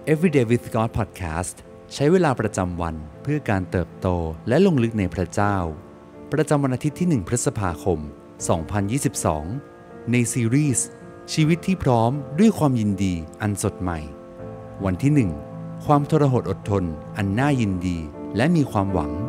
Everyday with God Podcast ใช้เวลาประจำวันเพื่อการเติบโตและลงลึกในพระเจ้าประจำวันอาทิตย์ที่1พฤษภาคม2022ในซีรีส์ชีวิตที่พร้อมด้วยความยินดีอันสดใหม่วันที่1ความทรหดอดทนอันน่ายินดีและมีความหวัง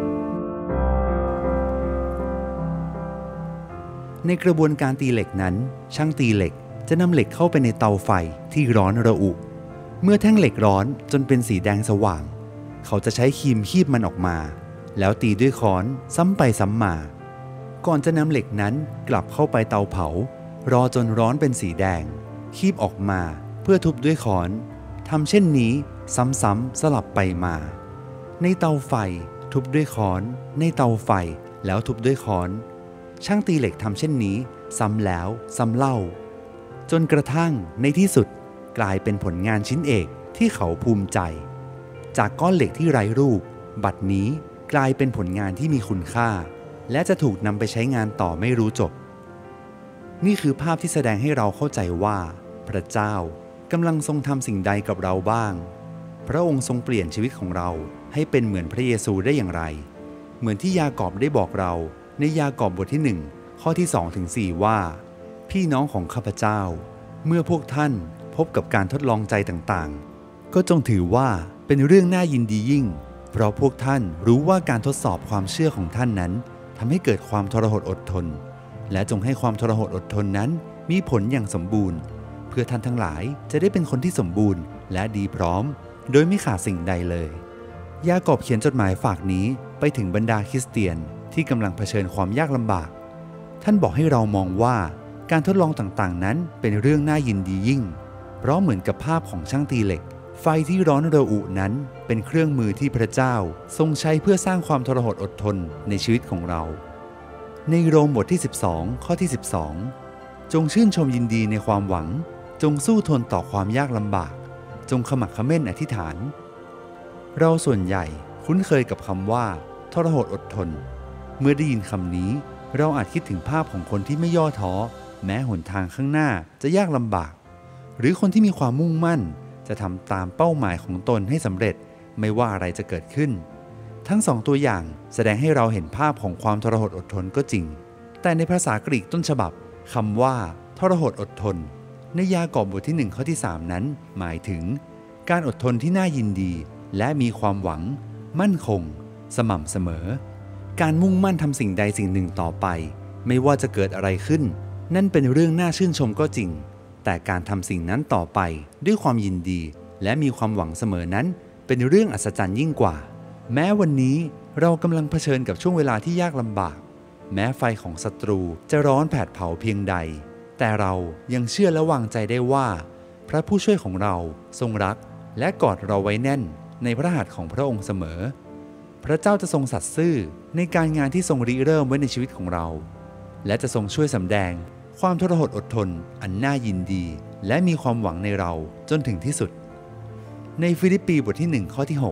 ในกระบวนการตีเหล็กนั้นช่างตีเหล็กจะนำเหล็กเข้าไปในเตาไฟที่ร้อนระอุเมื่อแท่งเหล็กร้อนจนเป็นสีแดงสว่างเขาจะใช้ครีมคีบมันออกมาแล้วตีด้วยค้อนซ้ำไปซ้ำมาก่อนจะนำเหล็กนั้นกลับเข้าไปเตาเผารอจนร้อนเป็นสีแดงคีบออกมาเพื่อทุบด้วยค้อนทำเช่นนี้ซ้ำๆสลับไปมาในเตาไฟทุบด้วยค้อนในเตาไฟแล้วทุบด้วยค้อนช่างตีเหล็กทำเช่นนี้ซ้ำแล้วซ้ำเล่าจนกระทั่งในที่สุดกลายเป็นผลงานชิ้นเอกที่เขาภูมิใจจากก้อนเหล็กที่ไร้รูปบัดนี้กลายเป็นผลงานที่มีคุณค่าและจะถูกนำไปใช้งานต่อไม่รู้จบนี่คือภาพที่แสดงให้เราเข้าใจว่าพระเจ้ากำลังทรงทำสิ่งใดกับเราบ้างพระองค์ทรงเปลี่ยนชีวิตของเราให้เป็นเหมือนพระเยซูได้อย่างไรเหมือนที่ยากอบได้บอกเราในยากอบบทที่1ข้อที่2ถึง4ว่าพี่น้องของข้าพเจ้าเมื่อพวกท่านพบกับการทดลองใจต่างๆก็จงถือว่าเป็นเรื่องน่ายินดียิ่งเพราะพวกท่านรู้ว่าการทดสอบความเชื่อของท่านนั้นทำให้เกิดความทรหดอดทนและจงให้ความทรหดอดทนนั้นมีผลอย่างสมบูรณ์เพื่อท่านทั้งหลายจะได้เป็นคนที่สมบูรณ์และดีพร้อมโดยไม่ขาดสิ่งใดเลยยากอบเขียนจดหมายฝากนี้ไปถึงบรรดาคริสเตียนที่กำลังเผชิญความยากลำบากท่านบอกให้เรามองว่าการทดลองต่างๆนั้นเป็นเรื่องน่ายินดียิ่งเพราะเหมือนกับภาพของช่างตีเหล็กไฟที่ร้อนระอุนั้นเป็นเครื่องมือที่พระเจ้าทรงใช้เพื่อสร้างความทรหดอดทนในชีวิตของเราในโรมบทที่12ข้อที่12จงชื่นชมยินดีในความหวังจงสู้ทนต่อความยากลำบากจงขมักเขม้นอธิษฐานเราส่วนใหญ่คุ้นเคยกับคำว่าทรหดอดทนเมื่อได้ยินคำนี้เราอาจคิดถึงภาพของคนที่ไม่ย่อท้อแม้หนทางข้างหน้าจะยากลำบากหรือคนที่มีความมุ่งมั่นจะทำตามเป้าหมายของตนให้สำเร็จไม่ว่าอะไรจะเกิดขึ้นทั้งสองตัวอย่างแสดงให้เราเห็นภาพของความทรหดอดทนก็จริงแต่ในภาษากรีกต้นฉบับคำว่าทรหดอดทนในยากอบบทที่1ข้อที่3นั้นหมายถึงการอดทนที่น่ายินดีและมีความหวังมั่นคงสม่ำเสมอการมุ่งมั่นทำสิ่งใดสิ่งหนึ่งต่อไปไม่ว่าจะเกิดอะไรขึ้นนั่นเป็นเรื่องน่าชื่นชมก็จริงแต่การทำสิ่งนั้นต่อไปด้วยความยินดีและมีความหวังเสมอนั้นเป็นเรื่องอัศจรรย์ยิ่งกว่าแม้วันนี้เรากำลังเผชิญกับช่วงเวลาที่ยากลำบากแม้ไฟของศัตรูจะร้อนแผดเผาเพียงใดแต่เรายังเชื่อและวางใจได้ว่าพระผู้ช่วยของเราทรงรักและกอดเราไว้แน่นในพระหัตถ์ของพระองค์เสมอพระเจ้าจะทรงสัตย์ซื่อในการงานที่ทรงริเริ่มไว้ในชีวิตของเราและจะทรงช่วยสำแดงความทรหดอดทนอันน่ายินดีและมีความหวังในเราจนถึงที่สุดในฟิลิปปีบทที่1ข้อที่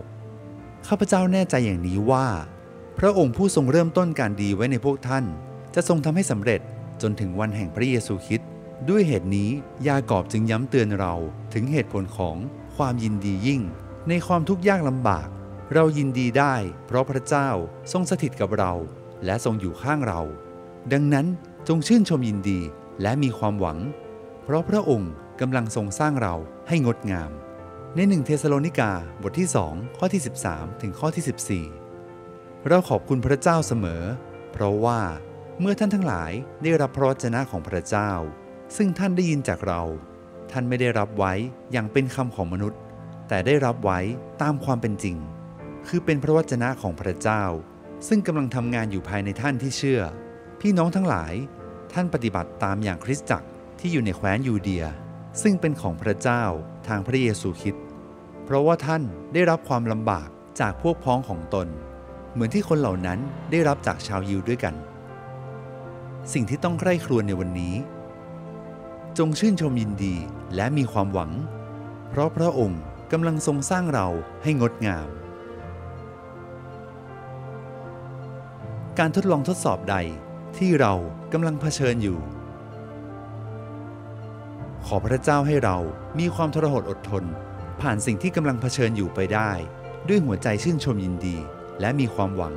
6ข้าพเจ้าแน่ใจอย่างนี้ว่าพระองค์ผู้ทรงเริ่มต้นการดีไว้ในพวกท่านจะทรงทำให้สำเร็จจนถึงวันแห่งพระเยซูคริสต์ด้วยเหตุนี้ยากอบจึงย้ำเตือนเราถึงเหตุผลของความยินดียิ่งในความทุกข์ยากลำบากเรายินดีได้เพราะพระเจ้าทรงสถิตกับเราและทรงอยู่ข้างเราดังนั้นจงชื่นชมยินดีและมีความหวังเพราะพระองค์กำลังทรงสร้างเราให้งดงามใน1เธสโลนิกาบทที่2ข้อที่13ถึงข้อที่14เราขอบคุณพระเจ้าเสมอเพราะว่าเมื่อท่านทั้งหลายได้รับพระวจนะของพระเจ้าซึ่งท่านได้ยินจากเราท่านไม่ได้รับไว้อย่างเป็นคำของมนุษย์แต่ได้รับไว้ตามความเป็นจริงคือเป็นพระวจนะของพระเจ้าซึ่งกำลังทำงานอยู่ภายในท่านที่เชื่อพี่น้องทั้งหลายท่านปฏิบัติตามอย่างคริสตจักรที่อยู่ในแคว้นยูเดียซึ่งเป็นของพระเจ้าทางพระเยซูคริสต์เพราะว่าท่านได้รับความลำบากจากพวกพ้องของตนเหมือนที่คนเหล่านั้นได้รับจากชาวยิวด้วยกันสิ่งที่ต้องใคร่ครวญในวันนี้จงชื่นชมยินดีและมีความหวังเพราะพระองค์กำลังทรงสร้างเราให้งดงามการทดลองทดสอบใดที่เรากำลังเผชิญอยู่ขอพระเจ้าให้เรามีความทรหดอดทนผ่านสิ่งที่กำลังเผชิญอยู่ไปได้ด้วยหัวใจชื่นชมยินดีและมีความหวัง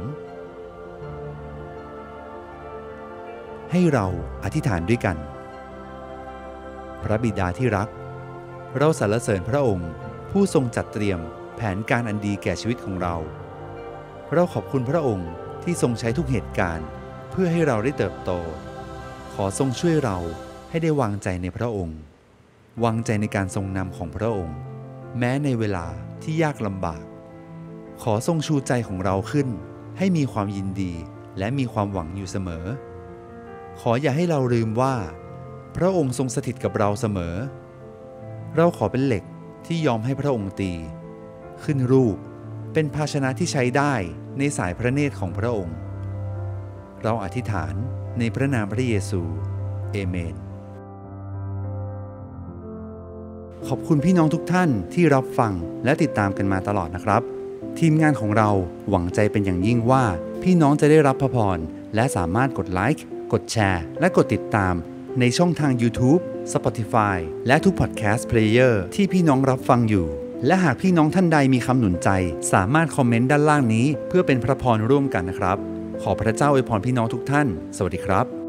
ให้เราอธิษฐานด้วยกันพระบิดาที่รักเราสรรเสริญพระองค์ผู้ทรงจัดเตรียมแผนการอันดีแก่ชีวิตของเราขอบคุณพระองค์ที่ทรงใช้ทุกเหตุการณ์เพื่อให้เราได้เติบโตขอทรงช่วยเราให้ได้วางใจในพระองค์วางใจในการทรงนำของพระองค์แม้ในเวลาที่ยากลำบากขอทรงชูใจของเราขึ้นให้มีความยินดีและมีความหวังอยู่เสมอขออย่าให้เราลืมว่าพระองค์ทรงสถิตกับเราเสมอเราขอเป็นเหล็กที่ยอมให้พระองค์ตีขึ้นรูปเป็นภาชนะที่ใช้ได้ในสายพระเนตรของพระองค์เราอธิษฐานในพระนามพระเยซูเอเมนขอบคุณพี่น้องทุกท่านที่รับฟังและติดตามกันมาตลอดนะครับทีมงานของเราหวังใจเป็นอย่างยิ่งว่าพี่น้องจะได้รับพระพรและสามารถกดไลค์กดแชร์และกดติดตามในช่องทาง YouTube, Spotify และทุก Podcast Player ที่พี่น้องรับฟังอยู่และหากพี่น้องท่านใดมีคำหนุนใจสามารถคอมเมนต์ด้านล่างนี้เพื่อเป็นพระพรร่วมกันนะครับขอพระเจ้าอวยพรพี่น้องทุกท่านสวัสดีครับ